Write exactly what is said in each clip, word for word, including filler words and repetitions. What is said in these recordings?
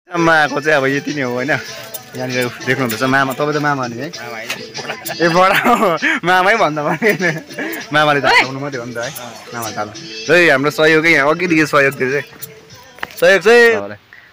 आमाको चाहिँ अब यति नै हो होइन यहाँनिर देख्नुहुँदैछ मामा तपाईँ त मामा नि है ए बडा हो मामै भन्दा पनि मामाले त हाल्नु मात्रै हो नि त है मामा थाल्नु है हाम्रो सहयोगै यहाँ अघिदेखि सहयोग दियो चाहिँ सहयोग चाहिँ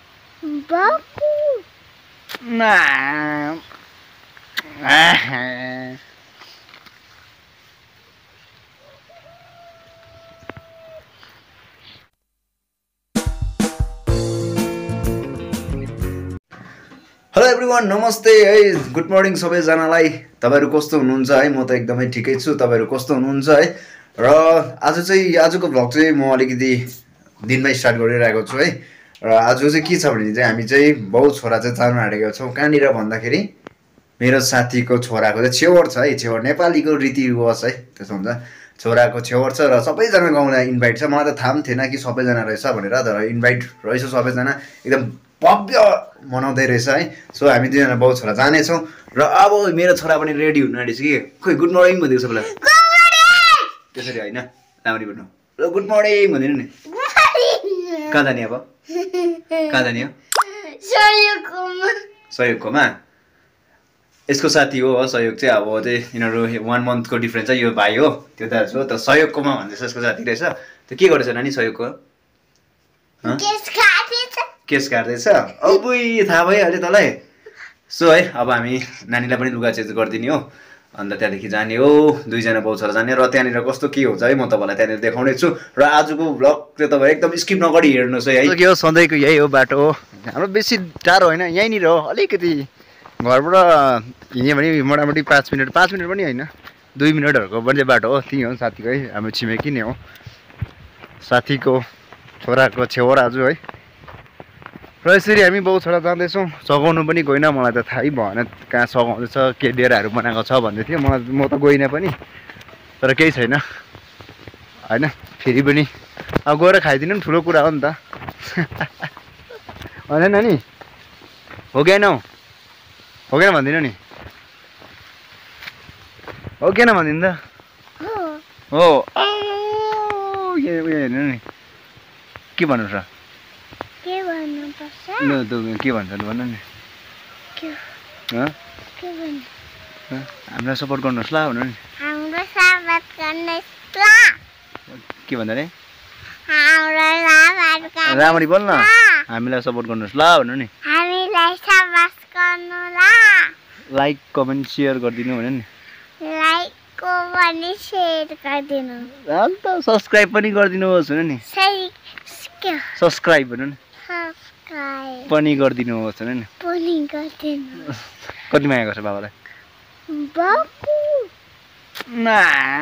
हेलो एभ्रिवान नमस्ते है गुड मर्निङ सबैजनालाई तपाईहरु कस्तो हुनुहुन्छ है म त एकदमै ठिकै छु तपाईहरु कस्तो हुनुहुन्छ है र आज चाहिँ आजको भ्लग चाहिँ म अलिकति दिनमै स्टार्ट गरिरहेको छु है र आज चाहिँ के छ भने चाहिँ हामी चाहिँ बाउ छोरा चाहिँ जान आँटेका छौं कहाँनिर भन्दाखेरि मेरो साथीको छोराको चाहिँ छेवर छ है छेवर नेपालीको रीतिरिवाज है त्यसो हुन्छ छोराको छेवर छ र सबैजना गाउँलाई इन्भाइट छ मलाई त थाहा पनि थिएन कि सबैजना रहेछ भनेर तर इन्भाइट रहेछ सबैजना एकदम भव्य मनाउँदै रहेछ है सो हामी दुईजना बाउ छोरा जानेछौँ र अब मेरो छोरा पनि रेडी हुनु आँटेछ कि खोइ गुड मर्निङ भनिदिएको सबैलाई त्यसरी होइन राम्ररी भन्नु र गुड मर्निङ भनिदिनु नि कहाँ जाने अब कहाँ जाने हो सहयोगकोमा यसको साथी हो सहयोग चाहिँ अब चाहिँ यिनीहरू वान मन्थको डिफ्रेन्स छ यो भाइ हो त्यो दाजु हो त सहयोगकोमा भन्दैछ यसको साथी रहेछ त्यो के गर्दैछ नानी सहयोगको केस काट्दैछ अबुई थाहा भइहाल्यो तँलाई सो है अब हामी नानीलाई पनि लुगा चेन्ज गरिदिने हो अन्त त्यहाँदेखि जाने हो दुईजना बाउ छोरा जाने र त्यहाँनिर कस्तो के हुन्छ है म तपाईँलाई त्यहाँनिर देखाउने छु र आजको भ्लग चाहिँ तपाईँ एकदम स्किप नगरी हेर्नुहोस् है के हो सधैँको यही हो बाटो हो हाम्रो बेसी टाढो होइन यहीँनिर हो अलिकति घरबाट हिँड्यो भने मोटामोटी पाँच मिनट पाँच मिनट पनि होइन दुई मिनटहरूको पनि बाटो हो त्यही हो साथीको है हाम्रो छिमेकी नै हो साथीको छोराको छेवर आज है र यसरी हामी बाउ छोरा जाँदैछौँ सघाउनु पनि गएन मलाई त थाहै भएन कहाँ सघाउँदैछ के डेराहरू बनाएको छ भन्दै थियो मलाई म त गइनँ पनि तर केही छैन होइन फेरि पनि अब गएर खाइदिनु पनि ठुलो कुरा हो नि त होइन नानी हो कि होइन हो कि भनिदिनु नि हो कि भनिदिनु त हो हेर्नु नि के भन्नु र के भन्नुपर्छ ल त के भन्छ भन नि हामीलाई सपोर्ट गर्नुहोस् ल भन्नु नि हाम्रो सपोर्ट गर्नुहोस् ल के भन्दा रे हामीलाई सपोर्ट गर्नु राम्ररी बोल न हामीलाई सपोर्ट गर्नुहोस् ल भन्नु नि हामीलाई सपोर्ट गर्नु ल लाइक कमेन्ट सेयर गरिदिनु भन्नु नि लाइक पनि सेयर गरिदिनु अन्त सब्स्क्राइब पनि गरिदिनुहोस् भन्नु नि सब्स्क्राइब भन्नु नि सब्स्क्राइब पनि गरिदिनुहोस् भन्नु नि पनि गरिदिनु कति माया गर्छ बाबालाई बाबु ना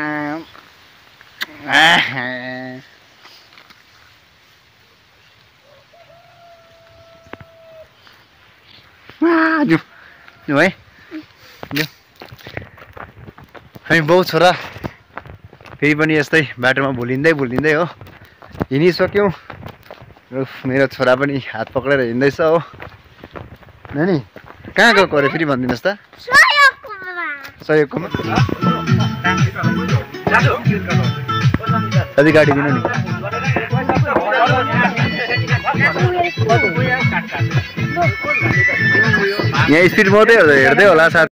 जो जो है जो हामी बाउ छोरा फेरि पनि यस्तै बाटोमा भुलिँदै भुलिँदै हो हिँडिसक्यौँ र मेरो छोरा पनि हात पक्रेर हिँड्दैछ हो नानी कहाँ गएको अरे फेरि भनिदिनुहोस् त सहयोगकोमा कति गाडी दिनु नि यहाँ स्पिड मात्रै हेर्दै होला साथ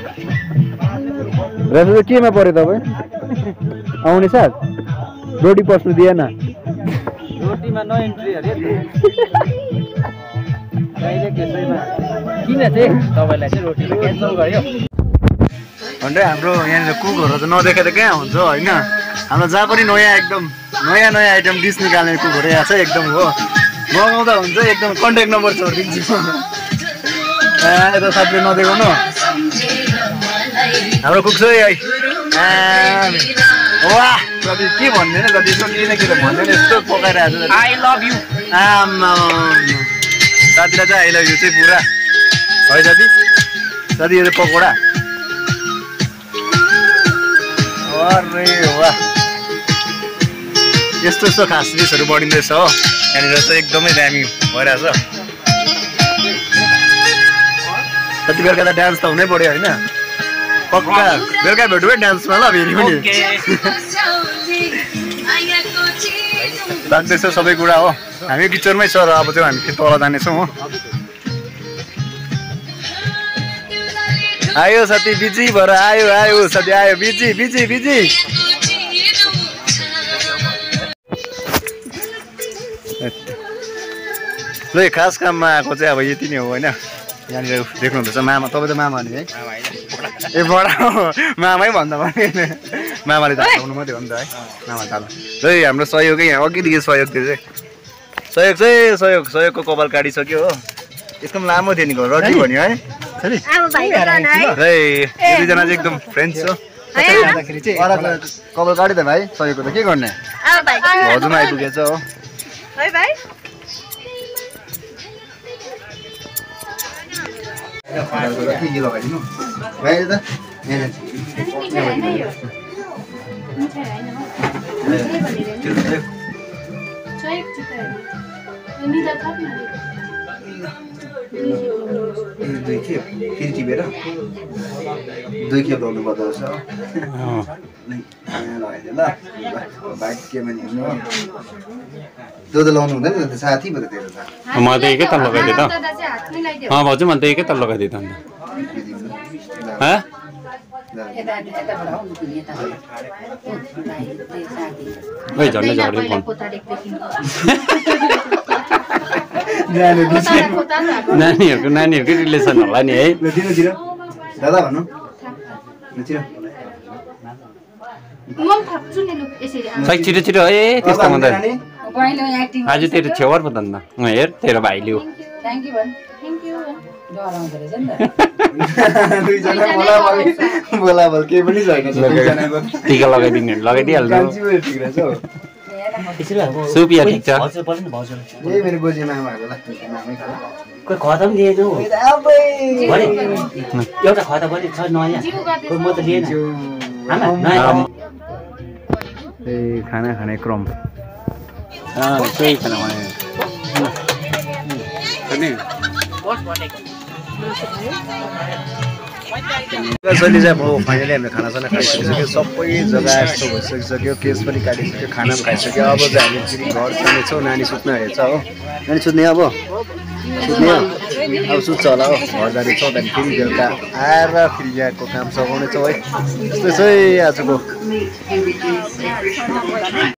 र केमा पऱ्यो तपाईँ आउने साथ रोटी पस्नु दिएन रोटीमा नो एन्ट्री अरे कहिले त्यसैमा किन चाहिँ तपाईलाई चाहिँ रोटी क्यान्सल गर्यो भन्दै हाम्रो यहाँनिर कुकहरू चाहिँ नदेखेर कहाँ हुन्छ होइन हाम्रो जहाँ पनि नयाँ एकदम नयाँ नयाँ आइटम डिस निकाल्ने कुकहरू यहाँ छ एकदम हो मगाउँदा हुन्छ एकदम कन्ट्याक्ट नम्बर छोडिदिन्छु यता साथीले नदेखाउनु हाम्रो कुक चाहिँ है वाह कति के भन्दैन कति यसो केही न केही त भन्दैन यस्तो पकाइरहेको छ आई लभ यु आमा साथीलाई चाहिँ आई लभ यु चाहिँ पुरा है साथी साथी यो चाहिँ पकौडा अरे वाह यस्तो यस्तो खास डिसहरू बढिँदैछ हो यहाँनिर चाहिँ एकदमै दामी भइरहेछ कति बेलुका त डान्स त हुनै पऱ्यो होइन पक्का बेलुका भेटौँ है डान्समा ल फेरि पनि लाग्दैछ सबै कुरा हो हामी किचनमै छ र अब चाहिँ हामी तल जानेछौँ हो आयो साथी बिजी भएर आयो आयो साथी आयो बिजी बिजी बिजी ल खास काममा आएको चाहिँ अब यति नै हो होइन यहाँनिर देख्नुहुँदैछ मामा तपाईँ त मामा नि है ए बडा हो मामै भन्दा पनि मामाले त हाल्नु मात्रै हो नि त है मामा त ल हाम्रो सहयोगै यहाँ अघिदेखि सहयोग थियो चाहिँ सहयोग चाहिँ सहयोग सहयोगको कपाल काटिसक्यो हो यसको पनि लामो थियो नि रड्डी भन्यो है दुईजना चाहिँ एकदम फ्रेन्ड्स हो कपाल काट्यो त भाइ सहयोगको त के गर्ने हजुरमा आइपुगेछ हो के लगाइदिनु भाइ त दुई खेप फेरि टिपेर दुई खेप लाउनु पर्दो रहेछ लगाइदियो ल बाइक के भने हिँड्नु हो त्यो त लाउनु हुँदैन त साथी पो त तेरो त म त एकै ताल लगाइदिएँ त अँ भाउजू म त एकै ताल लगाइदिएँ त अन्त ओइ झन्डै झर्यो फोन नानीहरूको नानीहरूकै रिलेसन होला नि है दादा भन्नु खै छिटो छिटो है त्यस्तो भन्दा आज तेरो छेवर पो त अन्त हेर तेरो भाइले हो टिका लगाइदिने लगाइदिइहाल्नु सुपिया ठिक छ एउटा खदा पनि छ नयाँ म त लिएन खाना खाने क्रम त्यही खाना जहिले चाहिँ अब फाइनली हामीले खानासाना खाइसकिसक्यो सबै जग्गा यस्तो भइसकिसक्यो केस पनि काटिसक्यो खाना पनि खाइसक्यो अब चाहिँ हामी फेरि घर जानेछौँ नानी सुत्न हेर्छ हो नानी सुत्ने अब सुत्ने हो अब सुत्छ होला हो घर जानेछौँ त्यहाँदेखि फेरि बेलुका आएर फेरि यहाँको काम सघाउनेछौँ है त्यस्तै चाहिँ आजको